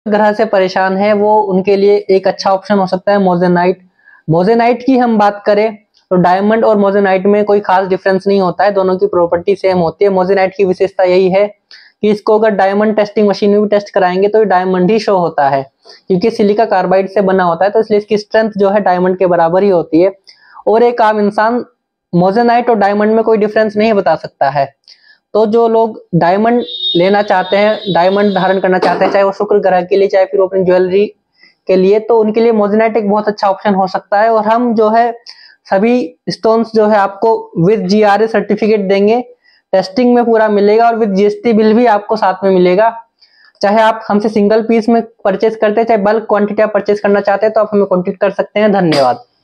ग्रह से परेशान है वो उनके लिए एक अच्छा ऑप्शन हो सकता है मोजेनाइट। मोजेनाइट की हम बात करें तो डायमंड और मोजेनाइट में कोई खास डिफरेंस नहीं होता है, दोनों की प्रॉपर्टी सेम होती है। मोजेनाइट की विशेषता यही है कि इसको अगर डायमंड टेस्टिंग मशीन में भी टेस्ट कराएंगे तो ये डायमंड ही शो होता है, क्योंकि सिलिका कार्बाइड से बना होता है, तो इसलिए इसकी स्ट्रेंथ जो है डायमंड के बराबर ही होती है। और एक आम इंसान मोजेनाइट और डायमंड में कोई डिफरेंस नहीं बता सकता है। तो जो लोग डायमंड लेना चाहते हैं, डायमंड धारण करना चाहते हैं, चाहे वो शुक्र ग्रह के लिए चाहे फिर अपनी ज्वेलरी के लिए, तो उनके लिए मोजेनाइट एक बहुत अच्छा ऑप्शन हो सकता है। और हम जो है सभी स्टोन्स जो है आपको विद GRA सर्टिफिकेट देंगे, टेस्टिंग में पूरा मिलेगा, और विद GST बिल भी आपको साथ में मिलेगा। चाहे आप हमसे सिंगल पीस में परचेज करते हैं, चाहे बल्क क्वांटिटी आप परचेज करना चाहते हैं, तो आप हमें कॉन्टेक्ट कर सकते हैं। धन्यवाद।